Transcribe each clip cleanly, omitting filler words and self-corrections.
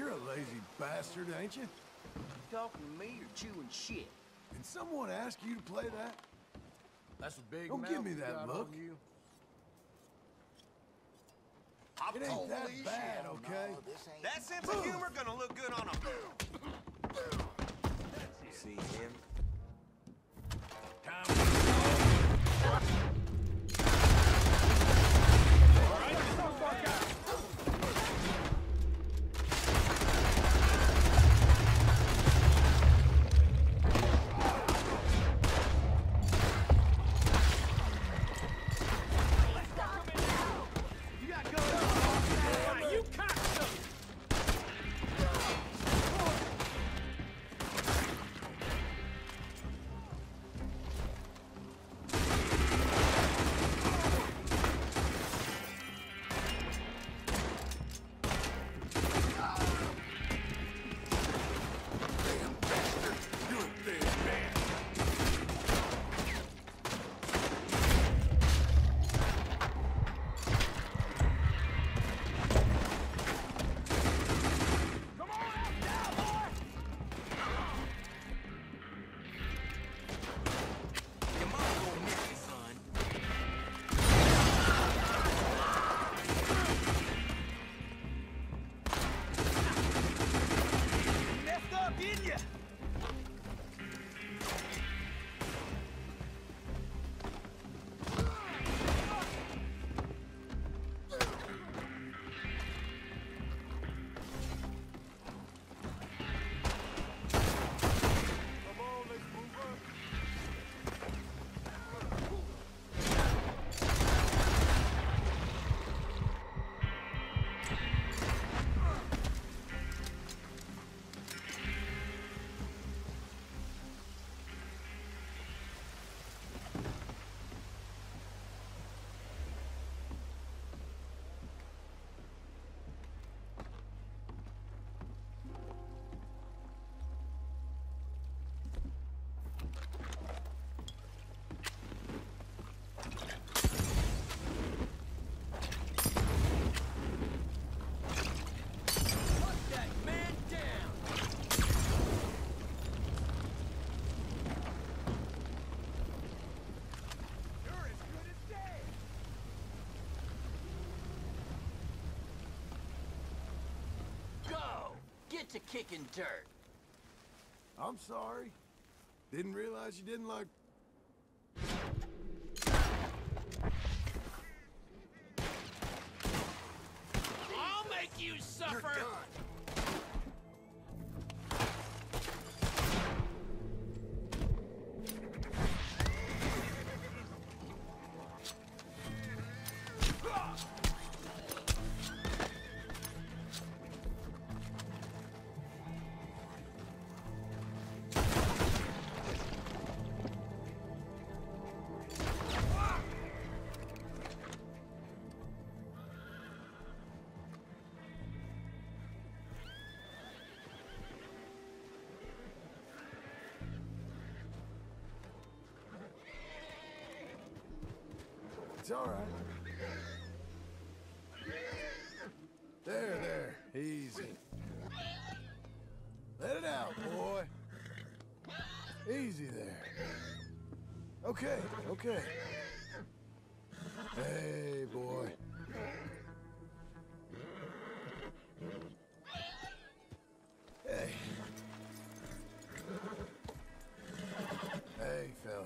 You're a lazy bastard, ain't you? Talking to me or chewing shit? Did someone ask you to play that? That's a big Don't mouth give me you that got look. on you. It ain't that bad, okay? That sense of humor gonna look good on a... See him? To kicking dirt. I'm sorry. Didn't realize you didn't like... I'll make you suffer! It's all right. There. Easy. Let it out, boy. Easy there. Okay. Hey, boy. Hey. Hey, fella.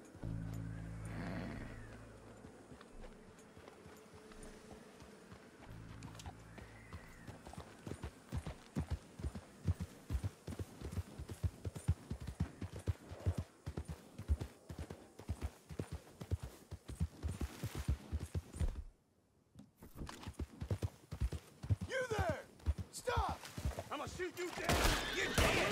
Shoot you dead! You're dead!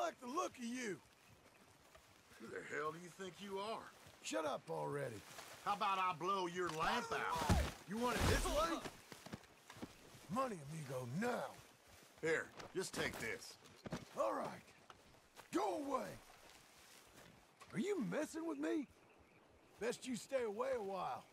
like the look of you. Who the hell do you think you are? Shut up already. How about I blow your lamp out? You want it this way? Money, amigo, now. Here, just take this. All right. Go away. Are you messing with me? Best you stay away a while.